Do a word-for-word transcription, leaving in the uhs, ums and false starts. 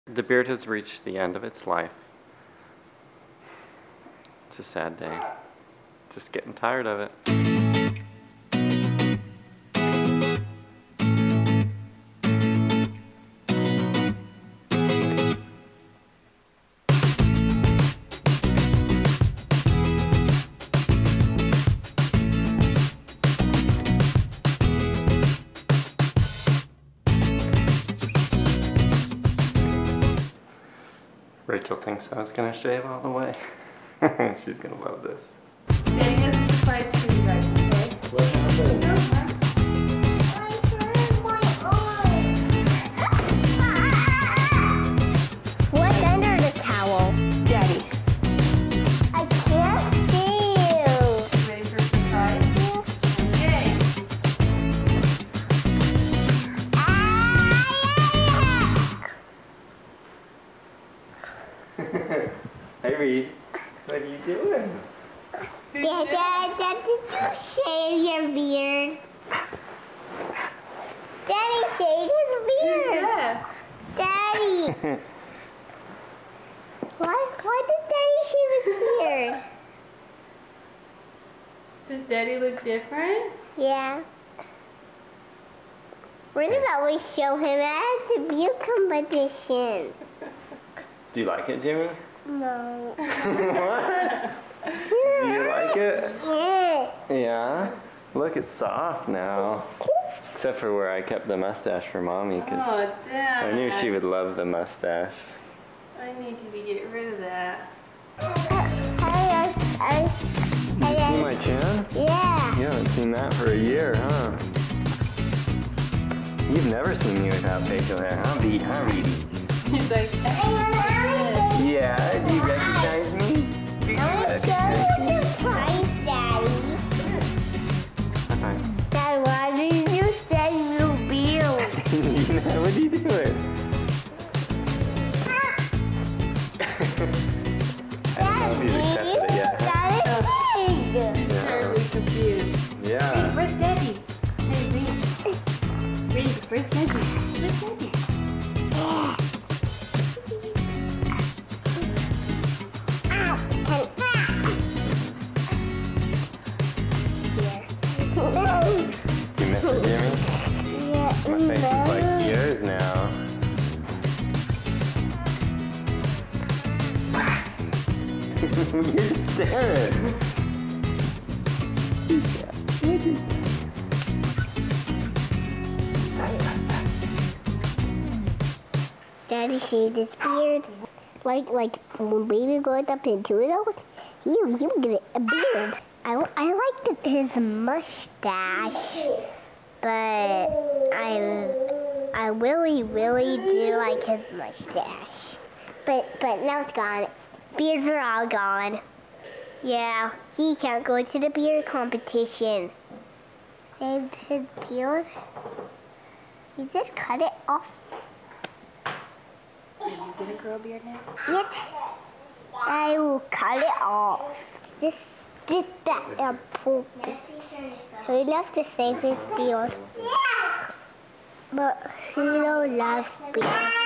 The beard has reached the end of its life. It's a sad day. Just getting tired of it. Rachel thinks I was gonna shave all the way. She's gonna love this. Daddy has a surprise for you guys, okay? What happened? No, huh? What's under the towel? Daddy. I can't see you. Ready for a surprise? Okay. Hey Reed, what are you doing? Dad, Dad, Dad, did you shave your beard? Daddy shaved his beard. Yeah. Daddy. Why, why did Daddy shave his beard? Does Daddy look different? Yeah. What about we show him at the beard competition? Do you like it, Jimmy? No. What? Do you like it? Yeah. Yeah? Look, it's soft now. Except for where I kept the mustache for Mommy, because Oh, Dad. I knew she would love the mustache. I need you to get rid of that. I, I, You see my chin? yeah. You haven't seen that for a year, huh? You've never seen me without facial hair, huh, Beat? Huh, Reedy? He's like, Yeah, do you recognize me? Do you I'm recognize me? so surprised, Daddy. Hi. Dad, why did you send your beard? What are you doing? I don't know if he's accepted it yet. That is big. Yeah. terribly confused. Reed, Yeah. where's Daddy? Hey, Reed. Reed, where's Daddy? Where's Daddy? You miss it, Jimmy? My face is like yours now. You're staring. Daddy shaved his beard. Like, like when baby goes up into it, you, you get a beard. I, I like the, his mustache, but I, I really, really do like his mustache. But, but now it's gone. Beards are all gone. Yeah, he can't go to the beard competition. Saved his beard. He just cut it off. Are you gonna grow a beard now? Yes, I will cut it off. Just did that apple. He loves to save his beard. But he loves beard.